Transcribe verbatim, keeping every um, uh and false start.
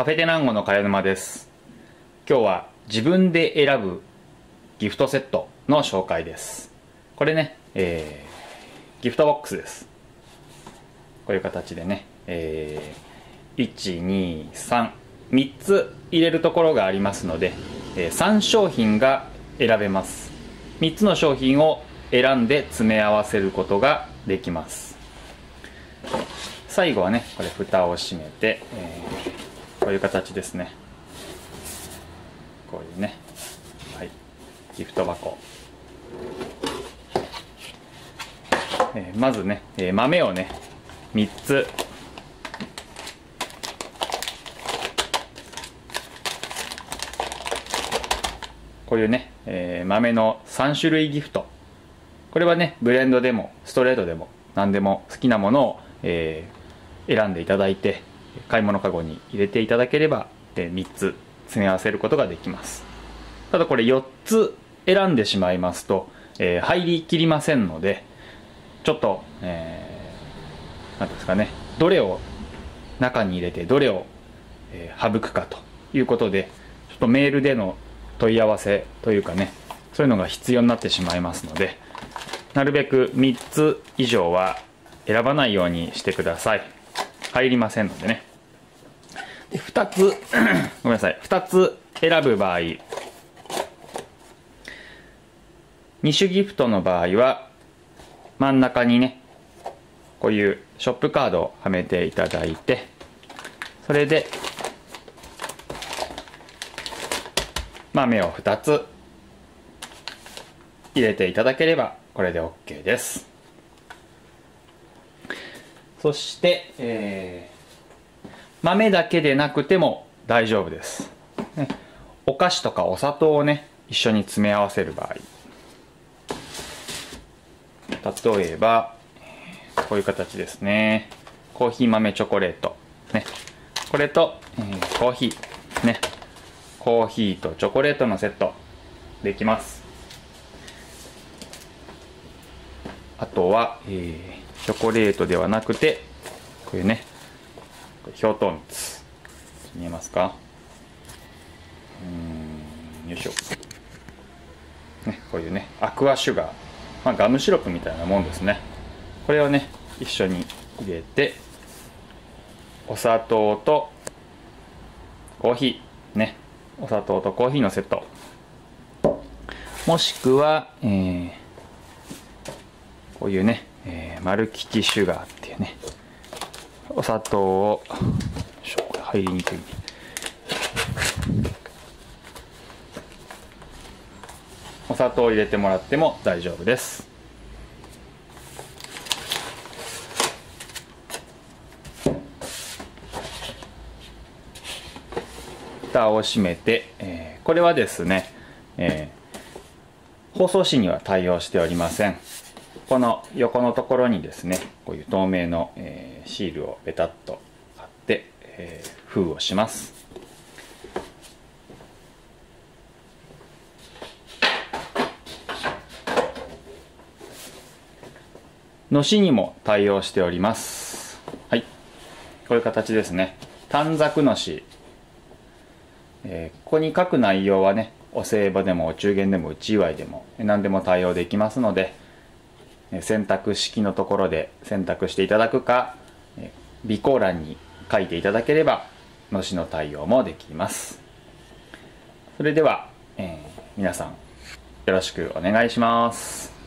カフェテナンゴの茅沼です。今日は自分で選ぶギフトセットの紹介です。これね、えー、ギフトボックスです。こういう形でね、えー、いち、に、さん、みっつ入れるところがありますので、えー、さん商品が選べます。みっつの商品を選んで詰め合わせることができます。最後はね、これ蓋を閉めて、えーこういう形ですね。こういうね、はい、ギフト箱。えー、まずね、えー、豆をね、みっつ。こういうね、えー、豆のさん種類ギフト。これはね、ブレンドでもストレートでも何でも好きなものを、えー、選んでいただいて、買い物かごに入れていただければみっつ詰め合わせることができます。ただこれよっつ選んでしまいますと、えー、入りきりませんので、ちょっと、えー、なんですかね、どれを中に入れてどれを、えー、省くかということで、ちょっとメールでの問い合わせというかね、そういうのが必要になってしまいますので、なるべくみっつ以上は選ばないようにしてください。入りませんのでね。でふたつごめんなさい、ふたつ選ぶ場合、に種ギフトの場合は真ん中にね、こういうショップカードをはめていただいて、それで豆をふたつ入れていただければこれで OK です。そして、えー、豆だけでなくても大丈夫です、ね、お菓子とかお砂糖をね一緒に詰め合わせる場合、例えばこういう形ですね。コーヒー豆チョコレート、ね、これと、えー、コーヒーね、コーヒーとチョコレートのセットできます。あとは、えーチョコレートではなくて、こういうね、氷糖蜜見えますか？うーん、よいしょ、ね、こういうねアクアシュガー、まあ、ガムシロップみたいなもんですね。これをね一緒に入れて、お砂糖とコーヒーね、お砂糖とコーヒーのセット、もしくは、えー、こういうね、えー、マルキチシュガーっていうね、お砂糖を、これ入りにくいね、お砂糖を入れてもらっても大丈夫です。蓋を閉めて、えー、これはですね、えー、包装紙には対応しておりません。この横のところにですね、こういう透明の、えー、シールをペタッと貼って、えー、封をします。のしにも対応しております。はい、こういう形ですね。短冊のし、えー、ここに書く内容はね、お歳暮でもお中元でもうち祝いでも何でも対応できますので、選択式のところで選択していただくか、備考欄に書いていただければのしの対応もできます。それでは、えー、皆さんよろしくお願いします。